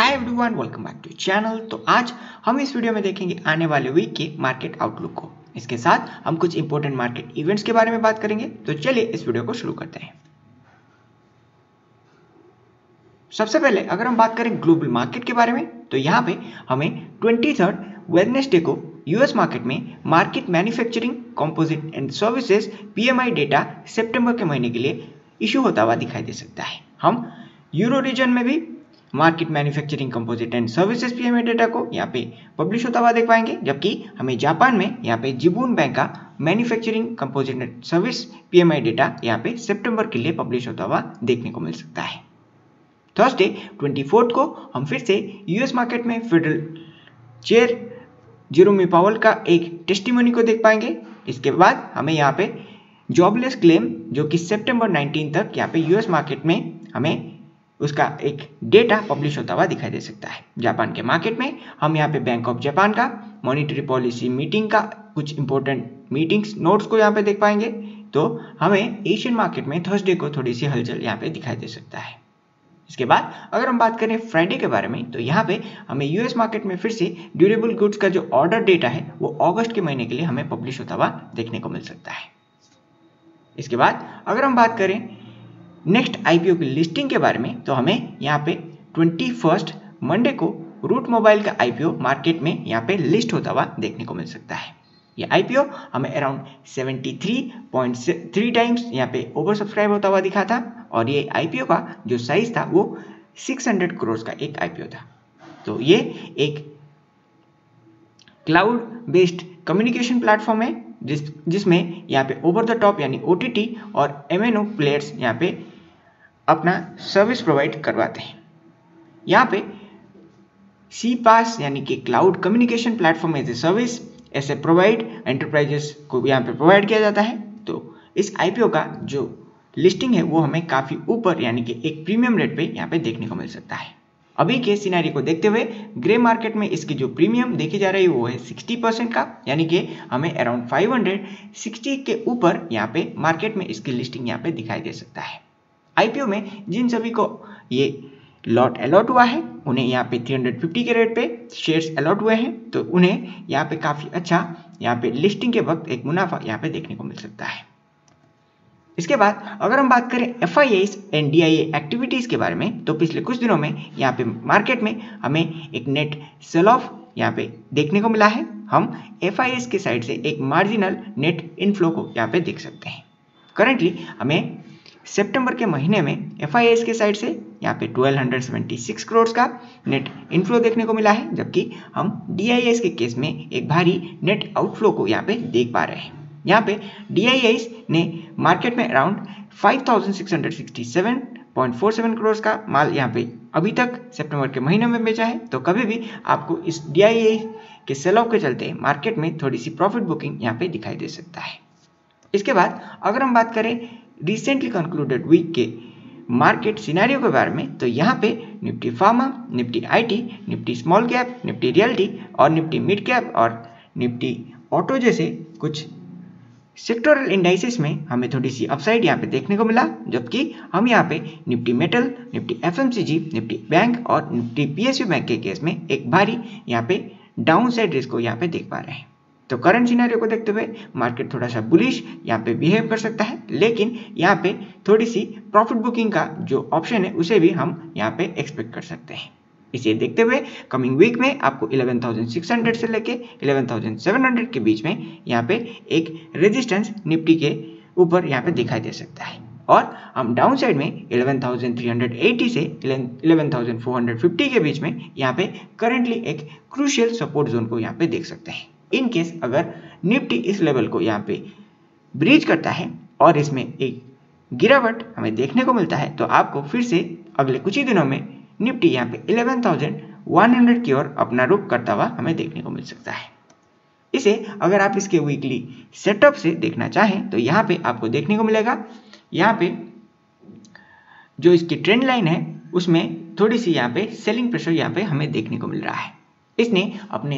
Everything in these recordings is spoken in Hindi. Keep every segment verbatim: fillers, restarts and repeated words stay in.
Hi everyone, welcome back to channel. तो आज हम इस वीडियो में देखेंगे आने वाले वीक के मार्केट आउटलुक को। इसके साथ हम कुछ इंपॉर्टेंट मार्केट इवेंट्स के बारे में बात करेंगे। तो चलिए इस वीडियो को शुरू करते हैं। सबसे पहले अगर हम बात करें ग्लोबल मार्केट के बारे में, तो यहाँ पे हमें ट्वेंटी थर्ड वेडनेसडे को यूएस मार्केट में market manufacturing composite and services PMI data सितंबर के महीने के लिए इशू होता हुआ दिखाई दे सकता है। हम यूरो रीजन में भी market manufacturing composite and services PMI data को यहाँ पे पब्लिश होता हुआ देख पाएंगे, जबकि हमें जापान में यहाँ पे जिबून बैंक का manufacturing composite and service PMI data यहाँ पे सितंबर के लिए पब्लिश होता हुआ देखने को मिल सकता है। थर्सडे ट्वेंटी फोर्थ को हम फिर से यूएस मार्केट में फेडरल चेयर जेरोमी पावेल का एक टेस्टिमोनी को देख पाएंगे। इसके बाद हमें यहाँ पे जॉबलेस क्लेम जो कि सितंबर नाइनटीन तक यहाँ पे यूएस मार्केट में हमें उसका एक डेटा पब्लिश होता हुआ दिखाई दे सकता है। जापान के मार्केट में हम यहाँ पे बैंक ऑफ जापान का मॉनेटरी पॉलिसी मीटिंग का कुछ इंपॉर्टेंट मीटिंग्स नोट्स को यहाँ पे देख पाएंगे। तो हमें एशियन मार्केट में थर्सडे को थोड़ी सी हलचल यहाँ पे दिखाई दे सकता है। इसके बाद अगर हम बात करें फ्राइडे के बारे में, तो यहाँ पे हमें यूएस मार्केट में फिर से ड्यूरेबल गुड्स का जो ऑर्डर डेटा है वो अगस्त के महीने के लिए हमें पब्लिश होता हुआ देखने को मिल सकता है। इसके बाद अगर हम बात करें नेक्स्ट आईपीओ की लिस्टिंग के बारे में, तो हमें यहाँ पे ट्वेंटी फर्स्ट मंडे को रूट मोबाइल का आईपीओ मार्केट में यहाँ पे लिस्ट होता हुआ देखने को मिल सकता है। ये आईपीओ हमें around seventy three point three times यहाँ पे ओवर सब्सक्राइब होता हुआ दिखा था, और ये आईपीओ का जो साइज था वो सिक्स हंड्रेड करोड़ का एक आईपीओ था। तो ये एक क्लाउड बेस्ड कम्युनिकेशन प्लेटफॉर्म है जिस जिसमें यहाँ पे ओवर द टॉप यानी ओटीटी और एमएनओ प्लेयर्स यहाँ पे अपना सर्विस प्रोवाइड करवाते हैं। यहाँ पे सी पास यानी कि cloud communication platform as a service ऐसे प्रोवाइड एंटरप्राइजेस को यहाँ पे प्रोवाइड किया जाता है। तो इस आईपीओ का जो लिस्टिंग है वो हमें काफ़ी ऊपर यानी कि एक प्रीमियम रेट पे यहाँ पे देखने को मिल सकता है। अभी के सिनेरियो को देखते हुए ग्रे मार्केट में इसकी जो प्रीमियम देखी जा रही है वो है सिक्सटी परसेंट का, यानी कि हमें अराउंड फाइव हंड्रेड सिक्सटी के ऊपर यहाँ पे मार्केट में इसकी लिस्टिंग यहाँ पे दिखाई दे सकता है। आईपीओ में जिन सभी को ये लॉट अलॉट हुआ है उन्हें यहाँ पे थ्री हंड्रेड फिफ्टी के रेट पे शेयर्स अलॉट हुए हैं, तो उन्हें यहाँ पे काफ़ी अच्छा यहाँ पे लिस्टिंग के वक्त एक मुनाफा यहाँ पे देखने को मिल सकता है। इसके बाद अगर हम बात करें F I Is and D I A activities के बारे में, तो पिछले कुछ दिनों में यहाँ पे मार्केट में हमें एक नेट सेल ऑफ यहाँ पे देखने को मिला है। हम एफ आई आईज के साइड से एक मार्जिनल नेट इनफ्लो को यहाँ पे देख सकते हैं। करेंटली हमें सितंबर के महीने में एफ आई आईज के साइड से यहाँ पे ट्वेल्व सेवेंटी सिक्स करोड़ का नेट इनफ्लो देखने को मिला है, जबकि हम डी आई आईज के केस में एक भारी नेट आउटफ्लो को यहाँ पे देख पा रहे हैं। यहाँ पे डी आई आईज ने मार्केट में around five thousand six hundred sixty seven point four seven crore का माल यहाँ पे अभी तक सितंबर के महीने में बेचा है। तो कभी भी आपको इस डी आई आई के सेल ऑफ के चलते मार्केट में थोड़ी सी प्रॉफिट बुकिंग यहाँ पे दिखाई दे सकता है। इसके बाद अगर हम बात करें रिसेंटली कंक्लूडेड वीक के मार्केट सिनेरियो के बारे में, तो यहाँ पे Nifty pharma, Nifty IT, Nifty small cap, Nifty realty और निफ्टी मिड कैप और निफ्टी ऑटो जैसे कुछ सेक्टोरल इंडाइसेस में हमें थोड़ी सी अपसाइड यहाँ पे देखने को मिला, जबकि हम यहाँ पे Nifty metal, Nifty FMCG, Nifty bank और निफ्टी पीएसयू बैंक के केस में एक भारी यहाँ पे डाउन साइड रिस्क को यहाँ पे देख पा रहे हैं। तो करंट सिनेरियो को देखते हुए मार्केट थोड़ा सा बुलिश यहाँ पे बिहेव कर सकता है, लेकिन यहाँ पे थोड़ी सी प्रॉफिट बुकिंग का जो ऑप्शन है उसे भी हम यहाँ पे एक्सपेक्ट कर सकते हैं। इसे देखते हुए कमिंग वीक में आपको इलेवन थाउजेंड सिक्स हंड्रेड से लेके इलेवन थाउजेंड सेवन हंड्रेड के बीच में यहाँ पे एक रेजिस्टेंस निफ्टी के ऊपर यहाँ पे दिखाई दे सकता है, और हम डाउन साइड में eleven thousand three hundred eighty से eleven thousand four hundred fifty के बीच में यहाँ पे करंटली एक क्रूशियल सपोर्ट जोन को यहाँ पे देख सकते हैं। इन केस अगर निफ्टी इस लेवल को यहाँ पे ब्रीच करता है और इसमें एक गिरावट हमें देखने को मिलता है, तो आपको फिर से अगले कुछ ही दिनों में निफ्टी यहाँ पे इलेवन थाउजेंड वन हंड्रेड की ओर अपना रुख करता हुआ हमें देखने को मिल सकता है। इसे अगर आप इसके वीकली सेटअप से देखना चाहें, तो यहाँ पे आपको देखने को मिलेगा यहाँ पे जो इसकी ट्रेंड लाइन है उसमें थोड़ी सी यहाँ पे सेलिंग प्रेशर यहाँ पे हमें देखने को मिल रहा है। इसने अपने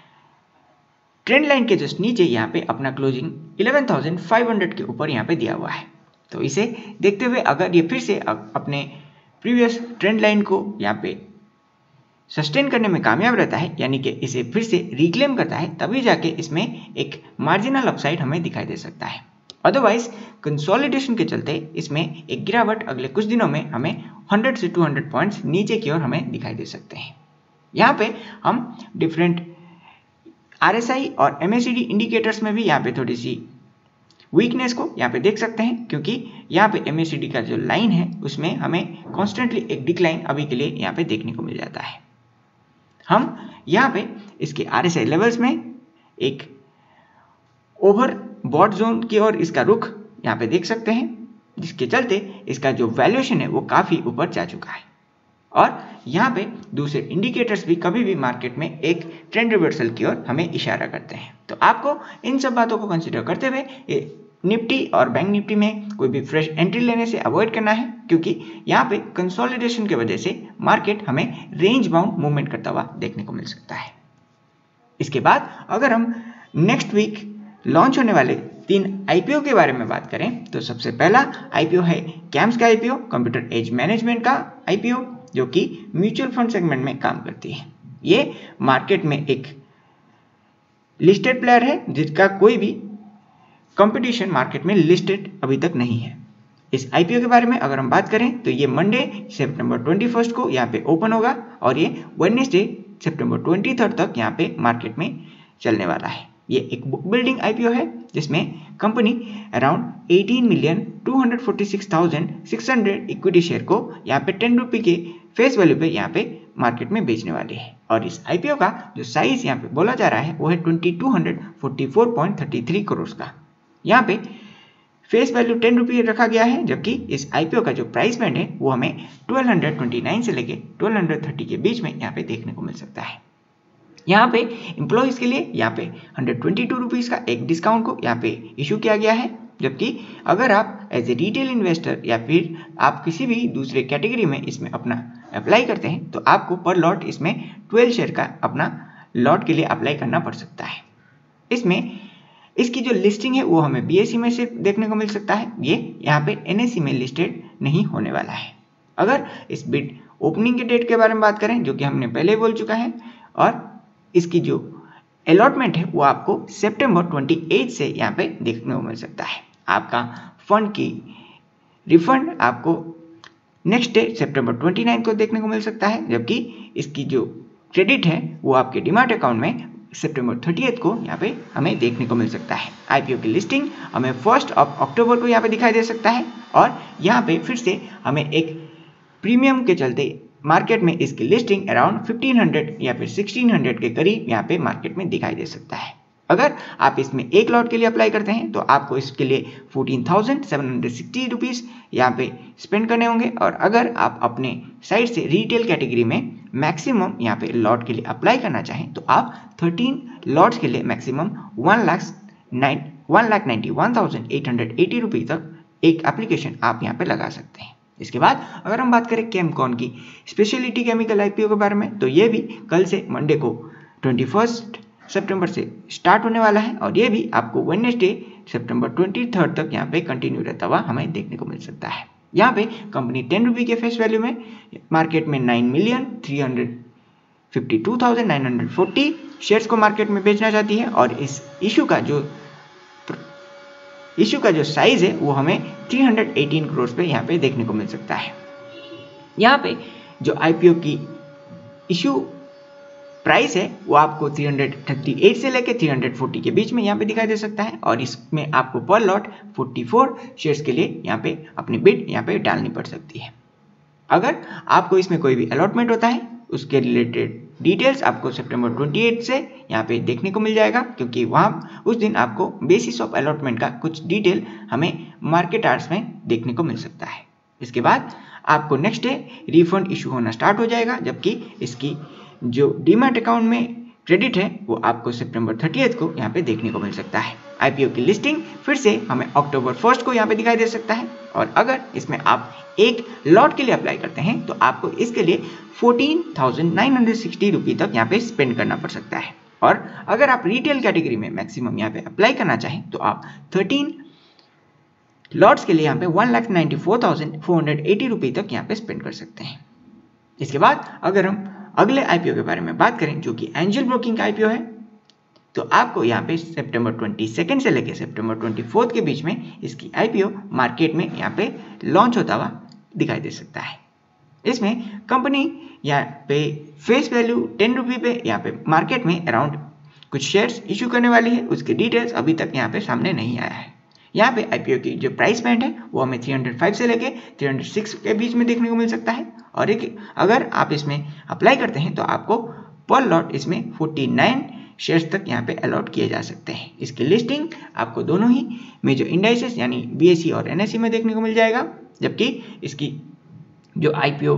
ट्रेंड लाइन के जस्ट नीचे यहाँ पे अपना closing eleven thousand five hundred के ऊपर यहाँ पे दिया हुआ है। तो इसे देखते हुए अगर ये फिर से अपने प्रीवियस ट्रेंड लाइन को यहाँ पे सस्टेन करने में कामयाब रहता है, यानी कि इसे फिर से रिक्लेम करता है, तभी जाके इसमें एक मार्जिनल अपसाइड हमें दिखाई दे सकता है। अदरवाइज कंसोलिडेशन के चलते इसमें एक गिरावट अगले कुछ दिनों में हमें हंड्रेड से टू हंड्रेड पॉइंट्स नीचे की ओर हमें दिखाई दे सकते हैं। यहाँ पे हम डिफरेंट आरएसआई और एमएसीडी इंडिकेटर्स में भी यहाँ पे थोड़ी सी वीकनेस को यहाँ पे देख सकते हैं, क्योंकि यहाँ पे एमएसीडी का जो लाइन है उसमें हमें कॉन्स्टेंटली एक डिक्लाइन अभी के लिए यहाँ पे देखने को मिल जाता है। हम यहाँ पे इसके आरएसआई लेवल्स में एक ओवर बॉट जोन की ओर इसका रुख यहाँ पे देख सकते हैं, जिसके चलते इसका जो वैल्यूएशन है वो काफी ऊपर जा चुका है। और यहाँ पे दूसरे इंडिकेटर्स भी कभी भी मार्केट में एक ट्रेंड रिवर्सल की ओर हमें इशारा करते हैं। तो आपको इन सब बातों को कंसीडर करते हुए निफ्टी और बैंक निफ्टी में कोई भी फ्रेश एंट्री लेने से अवॉइड करना है, क्योंकि यहाँ पे कंसोलिडेशन की वजह से मार्केट हमें रेंज बाउंड मूवमेंट करता हुआ देखने को मिल सकता है। इसके बाद अगर हम नेक्स्ट वीक लॉन्च होने वाले तीन आईपीओ के बारे में बात करें तो सबसे पहला आईपीओ है कैम्स का आईपीओ, कंप्यूटर एज मैनेजमेंट का आईपीओ, जो कि म्यूचुअल फंड सेगमेंट में काम करती है। ये मार्केट में एक लिस्टेड प्लेयर है जिसका कोई भी कंपटीशन मार्केट में लिस्टेड अभी तक नहीं है। इस आईपीओ के बारे में अगर हम बात करें तो ये मंडे सितंबर इक्कीस को यहाँ पे ओपन होगा और ये वेडनेसडे सितंबर तेईस तक यहाँ पे मार्केट में चलने वाला है। ये एक बुक बिल्डिंग आईपीओ है जिसमें company around eighteen million two hundred forty six thousand six hundred equity share को यहाँ पे टेन रुपी के फेस वैल्यू पे यहाँ पे मार्केट में बेचने वाली है। और इस आईपीओ का जो साइज यहाँ पे बोला जा रहा है वो है twenty two hundred forty four point thirty three crore का। यहाँ पे फेस वैल्यू टेन रुपये रखा गया है, जबकि इस आईपीओ का जो प्राइस बैंड है वो हमें ट्वेल्व हंड्रेड ट्वेंटी नाइन से लेके ट्वेल्व हंड्रेड थर्टी के बीच में यहाँ पे देखने को मिल सकता है। यहाँ पे एम्प्लॉइज के लिए यहाँ पे हंड्रेड ट्वेंटी टू रुपीज़ का एक डिस्काउंट को यहाँ पे इशू किया गया है, जबकि अगर आप एज ए रिटेल इन्वेस्टर या फिर आप किसी भी दूसरे कैटेगरी में इसमें अपना अप्लाई करते हैं तो आपको पर लॉट इसमें ट्वेल्व शेयर का अपना लॉट के लिए अप्लाई करना पड़ सकता है। इसमें इसकी जो लिस्टिंग है वो हमें बीएसई में से देखने को मिल सकता है, ये यहाँ पे एनएसई में लिस्टेड नहीं होने वाला है। अगर इस बिड ओपनिंग के डेट के बारे में बात करें, जो कि हमने पहले बोल चुका है, और इसकी जो अलॉटमेंट है वो आपको सितंबर अट्ठाईस से यहाँ पे देखने को मिल सकता है। आपका फंड की रिफंड आपको नेक्स्ट डे सितंबर उनतीस को देखने को मिल सकता है, जबकि इसकी जो क्रेडिट है वो आपके डीमैट अकाउंट में सितंबर तीस को यहाँ पे हमें देखने को मिल सकता है। आईपीओ की लिस्टिंग हमें फर्स्ट ऑफ अक्टूबर को यहाँ पे दिखाई दे सकता है, और यहाँ पे फिर से हमें एक प्रीमियम के चलते मार्केट में इसकी लिस्टिंग अराउंड फिफ्टीन हंड्रेड या फिर सिक्सटीन हंड्रेड के करीब यहाँ पे मार्केट में दिखाई दे सकता है। अगर आप इसमें एक लॉट के लिए अप्लाई करते हैं तो आपको इसके लिए fourteen thousand seven hundred sixty rupees यहाँ पे स्पेंड करने होंगे, और अगर आप अपने साइड से रिटेल कैटेगरी में मैक्सिमम यहाँ पे लॉट के लिए अप्लाई करना चाहें तो आप थर्टीन लॉट्स के लिए maximum one lakh nine one lakh ninety one thousand eight hundred eighty rupees तक एक एप्लीकेशन आप यहाँ पे लगा सकते हैं। इसके बाद अगर हम बात करें केमकॉन की स्पेशलिटी केमिकल आईपीओ के बारे में, तो ये भी कल से मंडे को ट्वेंटी फर्स्ट सितंबर से स्टार्ट होने वाला है, और ये भी आपको वेडनेसडे सितंबर तेईस तक यहाँ पे कंटिन्यू रहता हुआ हमें देखने को मिल सकता है। यहाँ पे कंपनी टेन रुपये के फेस वैल्यू में मार्केट में nine million three hundred fifty two thousand nine hundred forty shares को मार्केट में बेचना चाहती है, और इस इशू का जो इशू का जो साइज है वो हमें थ्री हंड्रेड एटीन करोड़ पे यहाँ पे देखने को मिल सकता है। यहाँ पे जो आईपीओ की इशू प्राइस है वो आपको थ्री हंड्रेड थर्टी एट से लेके थ्री हंड्रेड फोर्टी के बीच में यहाँ पे दिखाई दे सकता है, और इसमें आपको पर लॉट फोर्टी फोर शेयर्स के लिए यहाँ पे अपनी बिड यहाँ पे डालनी पड़ सकती है। अगर आपको इसमें कोई भी अलॉटमेंट होता है उसके रिलेटेड डिटेल्स आपको सितंबर अट्ठाईस से यहाँ पे देखने को मिल जाएगा, क्योंकि वहाँ उस दिन आपको बेसिस ऑफ अलॉटमेंट का कुछ डिटेल हमें मार्केट आवर्स में देखने को मिल सकता है। इसके बाद आपको नेक्स्ट डे रिफंड इशू होना स्टार्ट हो जाएगा, जबकि इसकी जो डीमैट अकाउंट में क्रेडिट है वो आपको सितंबर तीस को यहाँ पे देखने को मिल सकता है। आईपीओ की लिस्टिंग फिर से हमें अक्टूबर फर्स्ट को यहाँ पे दिखाई दे सकता है, और अगर इसमें आप एक लॉट के लिए अप्लाई करते हैं तो आपको इसके लिए fourteen thousand nine hundred sixty रुपये तक यहाँ पे स्पेंड करना पड़ सकता है। और अगर आप रिटेल कैटेगरी में मैक्सिमम यहाँ पे अप्लाई करना चाहें तो आप थर्टीन लॉट्स के लिए यहाँ पे one lakh ninety four thousand four hundred eighty रुपये तक यहाँ पे स्पेंड कर सकते हैं। इसके बाद अगर हम अगले आईपीओ के बारे में बात करें जो कि एंजल ब्रोकिंग का आईपीओ है, तो आपको यहाँ पे सितंबर बाईस से लेकर सितंबर चौबीस के बीच में इसकी आईपीओ मार्केट में यहाँ पे लॉन्च होता हुआ दिखाई दे सकता है। इसमें कंपनी यहाँ पे फेस वैल्यू टेन रुपये पे यहाँ पे मार्केट में अराउंड कुछ शेयर्स इशू करने वाली है, उसके डिटेल्स अभी तक यहाँ पे सामने नहीं आया है। यहाँ पे आईपीओ की जो प्राइस बैंड है वो हमें तीन सौ पाँच से लेके तीन सौ छह के बीच में देखने को मिल सकता है, और एक अगर आप इसमें अप्लाई करते हैं तो आपको पर लॉट इसमें उनचास शेयर्स तक यहाँ पे अलॉट किए जा सकते हैं। इसकी लिस्टिंग आपको दोनों ही मेजर इंडाइसेस यानी बीएसई और एनएसई में देखने को मिल जाएगा, जबकि इसकी जो आईपीओ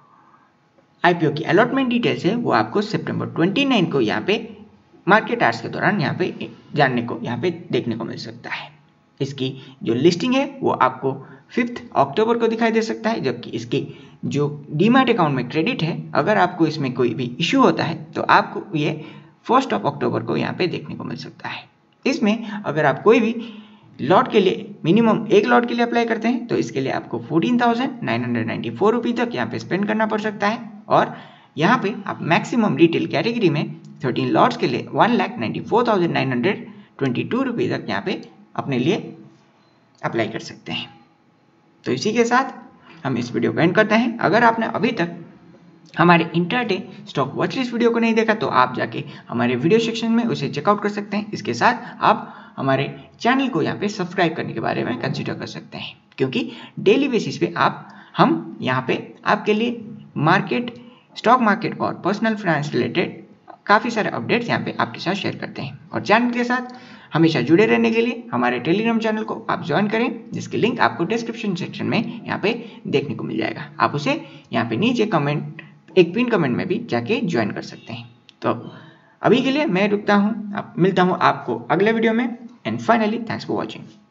आईपीओ की अलॉटमेंट डिटेल्स है वो आपको सितंबर उनतीस को यहाँ पे मार्केट आवर्स के दौरान यहाँ पे जानने को यहाँ पे देखने को मिल सकता है। इसकी जो लिस्टिंग है वो आपको फिफ्थ अक्टूबर को दिखाई दे सकता है, जबकि इसकी जो डीमैट अकाउंट में क्रेडिट है अगर आपको इसमें कोई भी इश्यू होता है तो आपको ये फर्स्ट ऑफ अक्टूबर को यहाँ पे देखने को मिल सकता है। इसमें अगर आप कोई भी लॉट के लिए मिनिमम एक लॉट के लिए अप्लाई करते हैं तो इसके लिए आपको fourteen thousand nine hundred ninety four rupee तक यहाँ पे स्पेंड करना पड़ सकता है, और यहाँ पे आप मैक्सिमम रिटेल कैटेगरी में थर्टीन लॉट्स के लिए one lakh ninety four thousand nine hundred twenty two rupee तक यहाँ पे अपने लिए अप्लाई कर सकते हैं। तो इसी के साथ हम इस वीडियो को एंड करते हैं। अगर आपने अभी तक हमारे इंट्राडे स्टॉक वॉचलिस्ट वीडियो को नहीं देखा तो आप जाके हमारे वीडियो सेक्शन में उसे चेकआउट कर सकते हैं। इसके साथ आप हमारे चैनल को यहाँ पे सब्सक्राइब करने के बारे में कंसिडर कर सकते हैं, क्योंकि डेली बेसिस पे आप हम यहाँ पे आपके लिए मार्केट, स्टॉक मार्केट और पर्सनल फाइनेंस रिलेटेड काफ़ी सारे अपडेट्स यहाँ पे आपके साथ शेयर करते हैं। और चैनल के साथ हमेशा जुड़े रहने के लिए हमारे टेलीग्राम चैनल को आप ज्वाइन करें, जिसकी लिंक आपको डिस्क्रिप्शन सेक्शन में यहाँ पे देखने को मिल जाएगा। आप उसे यहाँ पे नीचे कमेंट एक पिन कमेंट में भी जाके ज्वाइन कर सकते हैं। तो अभी के लिए मैं रुकता हूँ, आप मिलता हूँ आपको अगले वीडियो में, and finally thanks for watching.